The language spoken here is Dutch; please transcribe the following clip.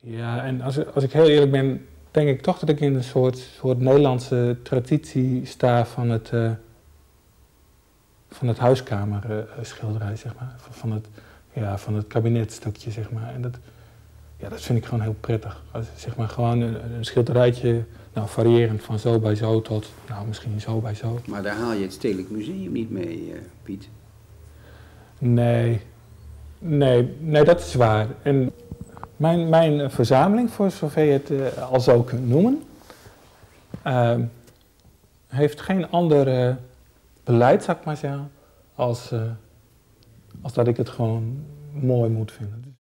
Ja, en als ik heel eerlijk ben, denk ik toch dat ik in een soort Nederlandse traditie sta van het huiskamerschilderij, zeg maar. Van het kabinetstukje, zeg maar. En dat vind ik gewoon heel prettig. Zeg maar gewoon een schilderijtje, nou, variërend van zo bij zo tot, nou, misschien zo bij zo. Maar daar haal je het Stedelijk Museum niet mee, Piet. Nee, dat is waar. En mijn verzameling, voor zover je het al zo kunt noemen, heeft geen ander beleid, zou ik maar zeggen, als dat ik het gewoon mooi moet vinden.